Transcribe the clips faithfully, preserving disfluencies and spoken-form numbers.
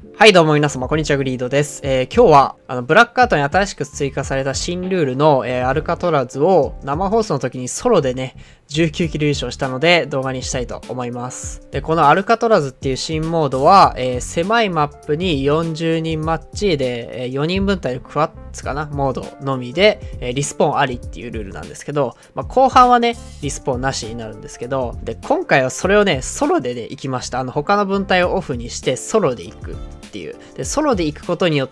はいどうも皆様こんにちは、グリードです。えー、今日はあのブラックアートに新しく追加された新ルールの、えー、アルカトラズを生放送の時にソロでねじゅうきゅうキル優勝したので動画にしたいと思います。でこのアルカトラズっていう新モードは、えー、狭いマップによんじゅうにんマッチで、えー、よにんぶん隊のクワッツかなモードのみで、えー、リスポーンありっていうルールなんですけど、まあ、後半はねリスポーンなしになるんですけど、で今回はそれをねソロでね行きました。あの他の分隊をオフにしてソロで行くっていう。でソロで行くことによって、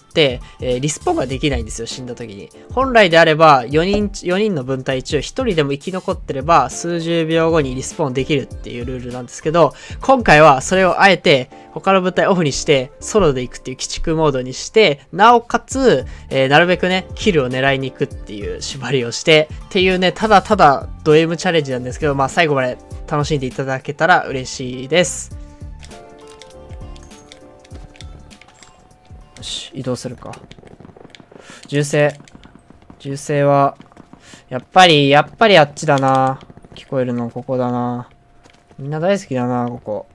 えー、リスポーンができないんですよ、死んだ時に。本来であればよにん、よにんの分隊中ひとりでも生き残ってれば数十秒後にリスポーンできるっていうルールなんですけど、今回はそれをあえて他の分隊オフにしてソロで行くっていう鬼畜モードにして、なおかつ、えー、なるべくねキルを狙いに行くっていう縛りをしてっていうね、ただただド M チャレンジなんですけど、まあ最後まで楽しんでいただけたら嬉しいです。よし、移動するか。銃声。銃声は、やっぱり、やっぱりあっちだな。聞こえるの、ここだな。みんな大好きだな、ここ。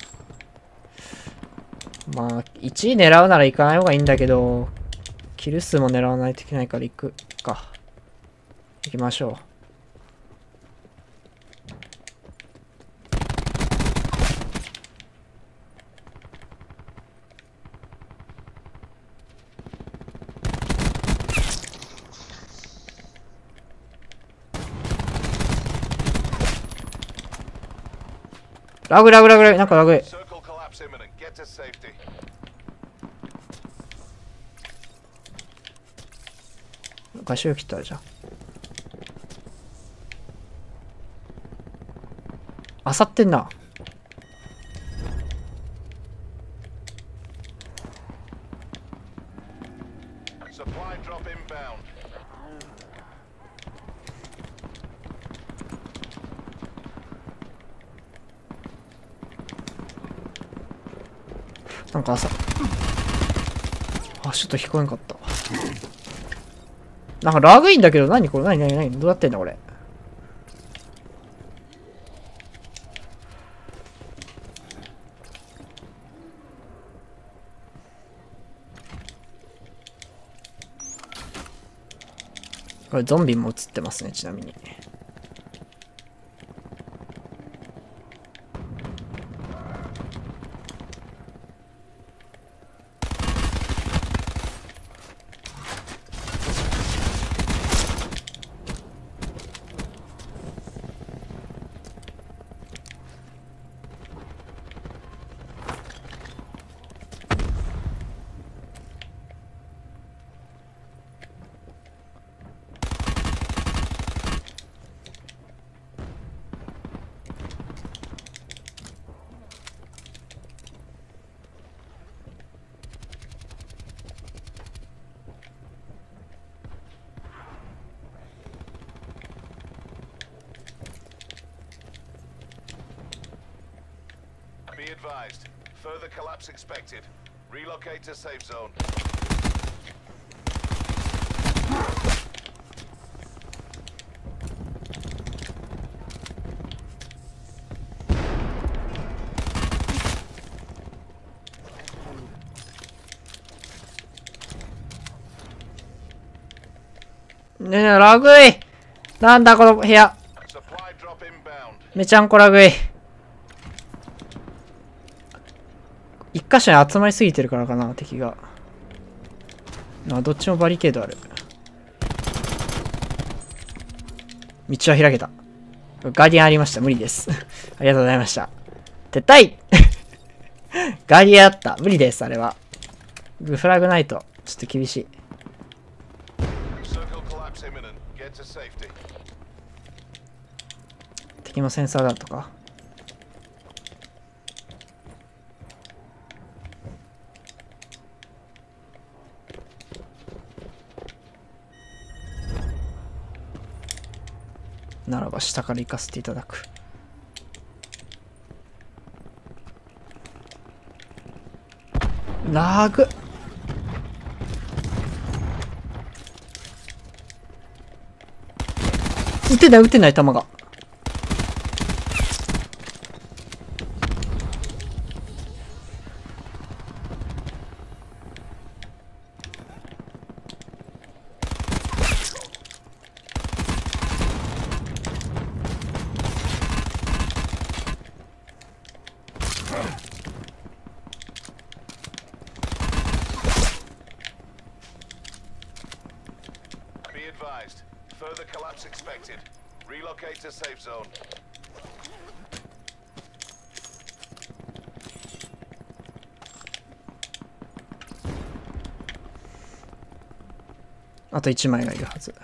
まあ、いちい狙うなら行かない方がいいんだけど、キル数も狙わないといけないから行くか。行きましょう。ラグラグラグラグ、なんかラグい。ガシを切ったらじゃん。あさってんな。なんか朝、あ、ちょっと聞こえんかった。なんかラグいんだけど、何これ、何何何どうやってんだこれ。これゾンビも映ってますね、ちなみに。 Be advised. Further collapse expected. Relocate to safe zone. ねえ、ラグい。なんだこの部屋。めちゃんこラグい。一箇所に集まりすぎてるからかな、敵が。あ、どっちもバリケードある。道は開けた。ガーディアンありました。無理です。ありがとうございました。撤退ガーディアンあった。無理です、あれは。フラグないと、ちょっと厳しい。敵のセンサーだとか。ならば下から行かせていただく。ラグ。撃てない撃てない弾が。 Further collapse expected. Relocate to safe zone. あといちまいがいるはず。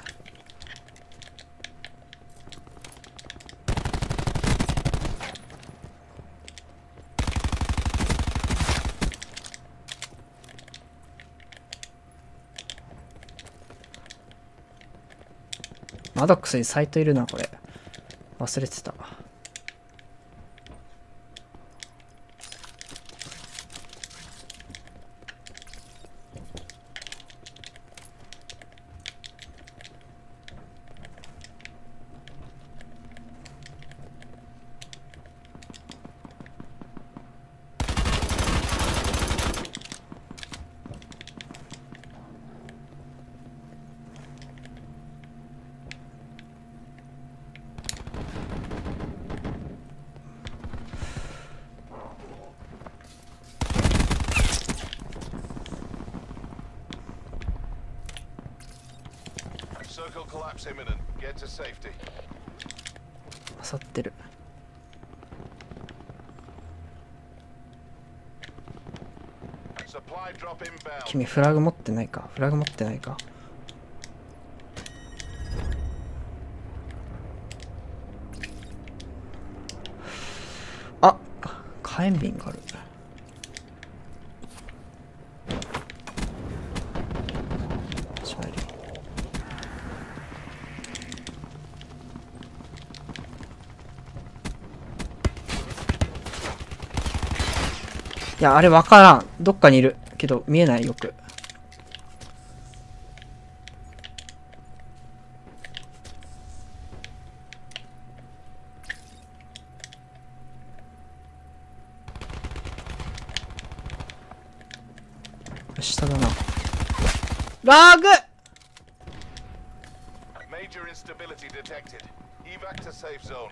マドックスにサイトいるな、これ。忘れてた。 Circle collapse imminent. Get to safety. あさってる。 Supply drop inbound. 君フラグ持ってないか。フラグ持ってないか。あ、火炎瓶がある。いや、あれわからん。どっかにいる。けど、見えない、よく。下だな。ラグ ！Major instability detected. Evac to safe zone.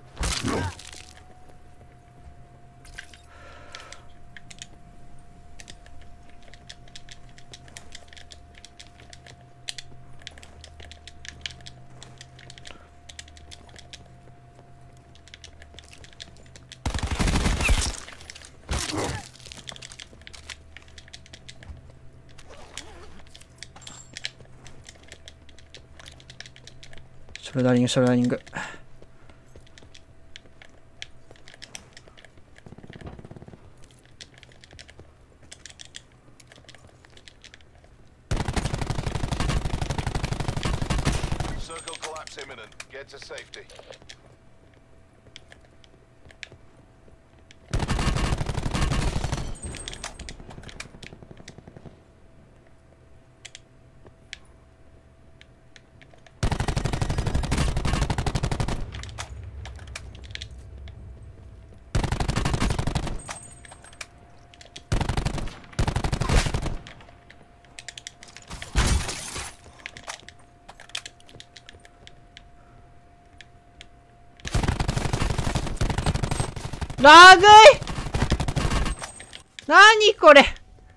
ショルダリング、ショルダリング。 Circle collapse imminent. Get to safety. ラグい！なにこれ！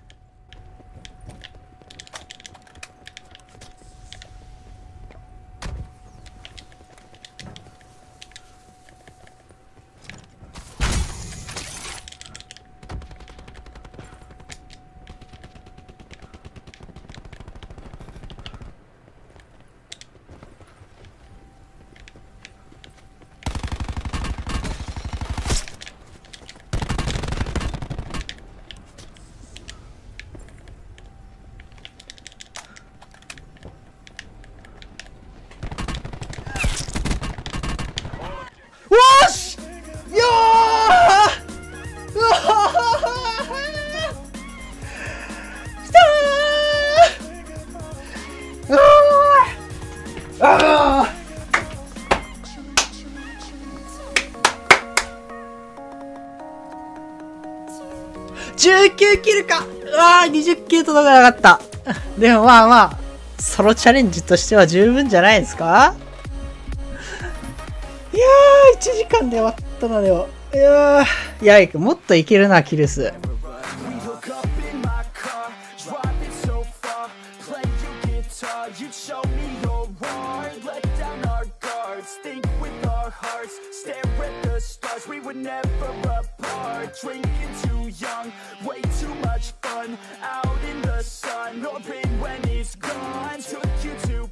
じゅうきゅうキルか。うわー、にじゅっキル届かなかった。でもまあまあ、ソロチャレンジとしては十分じゃないですか。いやー、いちじかんで終わったのでも。いやー、いや、もっといけるな、キル数。 You show me your heart. Let the stars, we were never apart. Drinking too young, way too much fun. Out in the sun, no pain when it's gone. Took you to